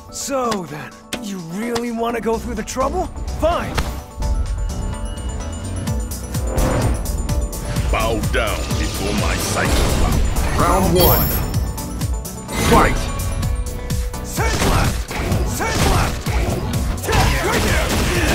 So then, you really want to go through the trouble? Fine! Bow down before my psychic power. Round 1. Fight! Send left! Send left! Right there!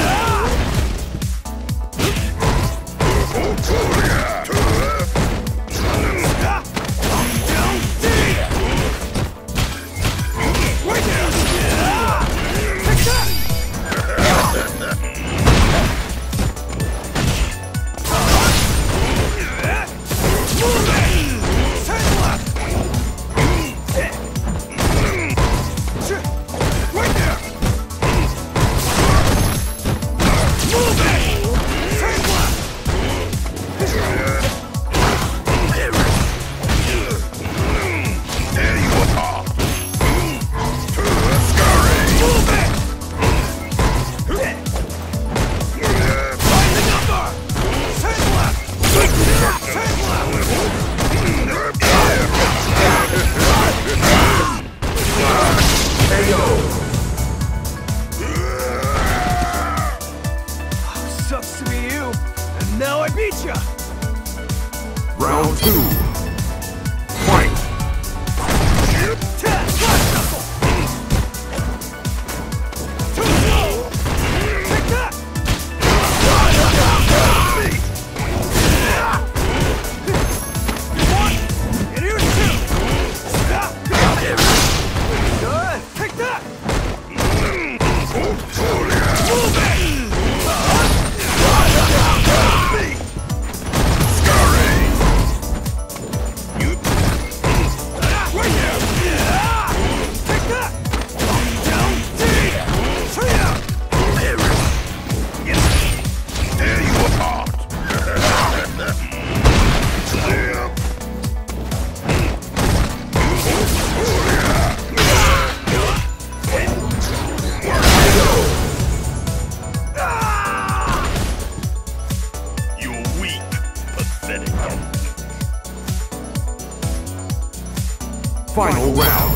Sucks to be you, and now I beat ya! Round 2. Fight! Final round.